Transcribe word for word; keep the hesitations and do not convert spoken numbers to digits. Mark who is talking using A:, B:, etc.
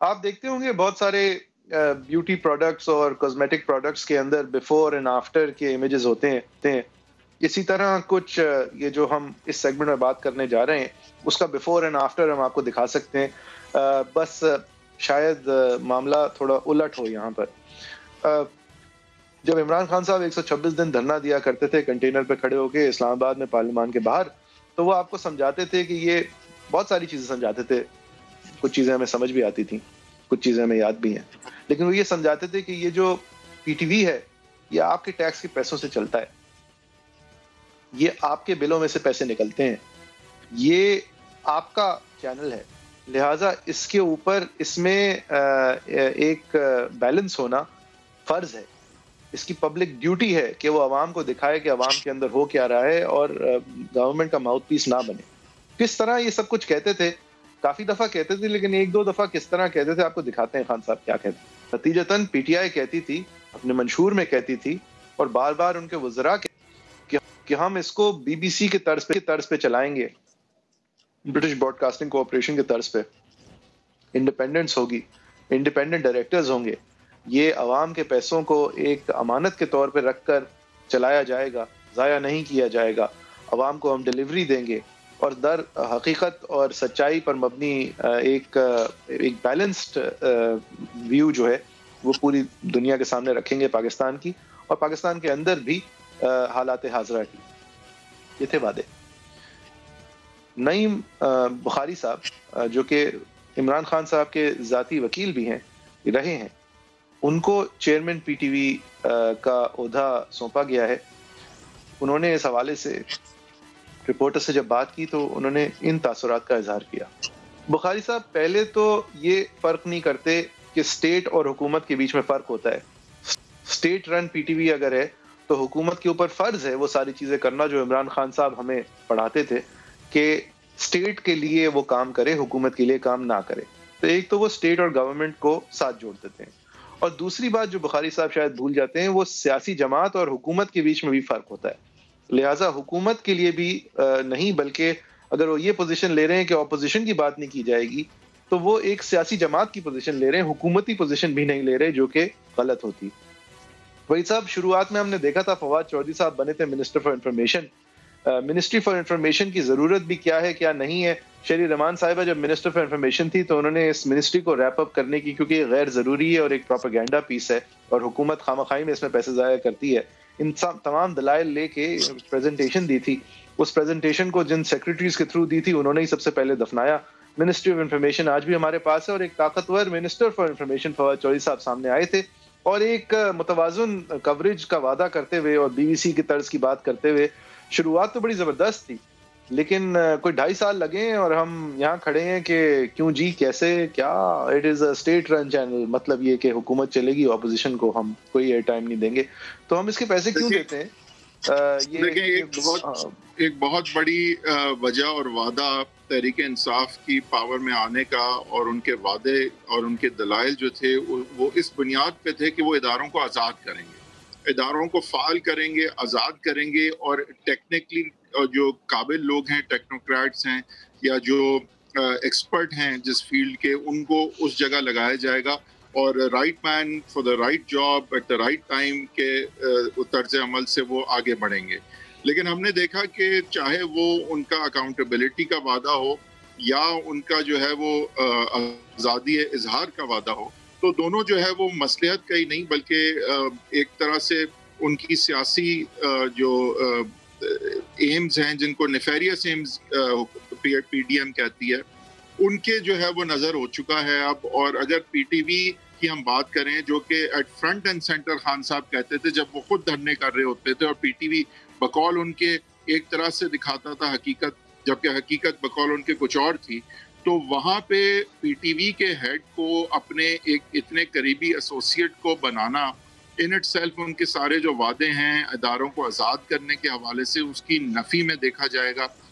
A: آپ دیکھتے ہوں گے بہت سارے بیوٹی پروڈکٹس اور کاسمیٹک پروڈکٹس کے اندر بیفور اینڈ آفٹر کے امیجز ہوتے ہیں. اسی طرح کچھ یہ جو ہم اس سیگمنٹ میں بات کرنے جا رہے ہیں اس کا بیفور اینڈ آفٹر ہم آپ کو دکھا سکتے ہیں. بس شاید معاملہ تھوڑا الٹ ہو یہاں پر. جب عمران خان صاحب ایک سو چھبیس دن دھرنا دیا کرتے تھے کنٹینر پہ کھڑے ہو کے اسلام آباد میں پارلیمان کے باہر، تو وہ آپ کو سمجھاتے تھے کہ یہ بہت ساری چیزیں سمجھاتے تھے. کچھ چیزیں ہمیں سمجھ بھی آتی تھیں، کچھ چیزیں ہمیں یاد بھی ہیں، لیکن وہ یہ سمجھاتے تھے کہ یہ جو پی ٹی وی ہے یہ آپ کے ٹیکس کے پیسوں سے چلتا ہے، یہ آپ کے بلوں میں سے پیسے نکلتے ہیں، یہ آپ کا چینل ہے، لہٰذا اس کے اوپر اس میں ایک بیلنس ہونا فرض ہے. اس کی پبلک ڈیوٹی ہے کہ وہ عوام کو دکھائے کہ عوام کے اندر ہو کیا رہا ہے اور گورنمنٹ کا ماؤتھ پیس نہ بنے. کس طرح یہ سب کچھ کہتے تھے، کافی دفعہ کہتے تھے، لیکن ایک دو دفعہ کس طرح کہتے تھے آپ کو دکھاتے ہیں خان صاحب کیا کہتے ہیں. نتیجتاً پی ٹی آئی کہتی تھی، اپنے منشور میں کہتی تھی اور بار بار ان کے وزراء کہ ہم اس کو بی بی سی کے طرز پہ طرز پہ چلائیں گے، برٹش براڈ کاسٹنگ کوآپریشن کے طرز پہ. انڈیپینڈنس ہوگی، انڈیپینڈنٹ ڈائریکٹرز ہوں گے، یہ عوام کے پیسوں کو ایک امانت کے طور پہ رکھ کر چلایا جائے گا، ضائع نہیں کیا جائے گا، عوام کو ہم ڈیلیوری دیں گے اور در حقیقت اور سچائی پر مبنی ایک ایک بیلنسڈ ویو جو ہے وہ پوری دنیا کے سامنے رکھیں گے پاکستان کی اور پاکستان کے اندر بھی حالات حاضرہ کی. یہ تھے وعدے. نعیم بخاری صاحب جو کہ عمران خان صاحب کے ذاتی وکیل بھی ہیں رہے ہیں، ان کو چیئرمین پی ٹی وی کا عہدہ سونپا گیا ہے. انہوں نے اس حوالے سے رپورٹر سے جب بات کی تو انہوں نے ان تاثرات کا اظہار کیا. بخاری صاحب پہلے تو یہ فرق نہیں کرتے کہ سٹیٹ اور حکومت کے بیچ میں فرق ہوتا ہے. سٹیٹ رن پی ٹی وی اگر ہے تو حکومت کے اوپر فرض ہے وہ ساری چیزیں کرنا جو عمران خان صاحب ہمیں پڑھاتے تھے کہ سٹیٹ کے لیے وہ کام کرے، حکومت کے لیے کام نہ کرے. تو ایک تو وہ سٹیٹ اور گورنمنٹ کو ساتھ جوڑ دیتے ہیں، اور دوسری بات جو بخاری صاحب شاید بھول جاتے ہیں وہ سیاسی جماعت اور حکومت کے بیچ میں بھی فرق ہوتا ہے. لہٰذا حکومت کے لیے بھی نہیں، بلکہ اگر وہ یہ پوزیشن لے رہے ہیں کہ اپوزیشن کی بات نہیں کی جائے گی تو وہ ایک سیاسی جماعت کی پوزیشن لے رہے ہیں، حکومتی پوزیشن بھی نہیں لے رہے، جو کہ غلط ہوتی. وہی صاحب شروعات میں ہم نے دیکھا تھا فواد چودھری صاحب بنے تھے minister for information. Ministry for information کی ضرورت بھی کیا ہے کیا نہیں ہے. شہری رحمان صاحبہ جب منسٹر فار انفارمیشن تھی تو انہوں نے اس منسٹری کو ریپ اپ کرنے کی، کیونکہ یہ غیر ضروری ہے اور ایک پروپیگنڈا پیس ہے اور حکومت خامخواہی میں اس میں پیسے ضائع کرتی ہے، ان تمام دلائل لے کے پریزنٹیشن دی تھی. اس پریزنٹیشن کو جن سیکرٹریز کے تھرو دی تھی انہوں نے ہی سب سے پہلے دفنایا. منسٹری آف انفارمیشن آج بھی ہمارے پاس ہے اور ایک طاقتور minister for information Fawad Chaudhry صاحب سامنے آئے تھے اور ایک متوازن کوریج کا وعدہ کرتے ہوئے اور بی بی سی کی طرز کی بات کرتے ہوئے. شروعات تو بڑی زبردست تھی، لیکن کوئی ڈھائی سال لگے ہیں اور ہم یہاں کھڑے ہیں کہ کیوں جی کیسے کیا. It is a state run channel, مطلب یہ کہ حکومت چلے گی، اپوزیشن کو ہم کوئی ایئر ٹائم نہیں دیں گے. تو ہم اس کے پیسے کیوں دیتے ہیں؟
B: دیکھیں ایک بہت ایک بہت بڑی وجہ اور وعدہ تحریک انصاف کی پاور میں آنے کا اور ان کے وعدے اور ان کے دلائل جو تھے وہ اس بنیاد پہ تھے کہ وہ اداروں کو آزاد کریں گے، اداروں کو فعال کریں گے، آزاد کریں گے، اور ٹیکنیکلی جو قابل لوگ ہیں، ٹیکنوکریٹس ہیں یا جو ایکسپرٹ ہیں جس فیلڈ کے، ان کو اس جگہ لگایا جائے گا اور right man for the right job at the right time کے طرز عمل سے وہ آگے بڑھیں گے. لیکن ہم نے دیکھا کہ چاہے وہ ان کا اکاؤنٹیبلٹی کا وعدہ ہو یا ان کا جو ہے وہ آزادی اظہار کا وعدہ ہو، تو دونوں جو ہے وہ مصلحت کا ہی نہیں بلکہ ایک طرح سے ان کی سیاسی جو ایمز ہیں جن کو نیفیریس ایمز پی ڈی ایم کہتی ہے، ان کے جو ہے وہ نظر ہو چکا ہے اب. اور اگر پی ٹی وی کی ہم بات کریں جو کہ at front and center Khan صاحب کہتے تھے جب وہ خود دھرنے کر رہے ہوتے تھے، اور پی ٹی وی بقول ان کے ایک طرح سے دکھاتا تھا حقیقت جبکہ حقیقت بقول ان کے کچھ اور تھی، تو وہاں پہ پی ٹی وی کے ہیڈ کو اپنے ایک اتنے قریبی ایسوسیٹ کو بنانا ان اٹ سیلف ان کے سارے جو وعدے ہیں اداروں کو آزاد کرنے کے حوالے سے اس کی نفی میں دیکھا جائے گا.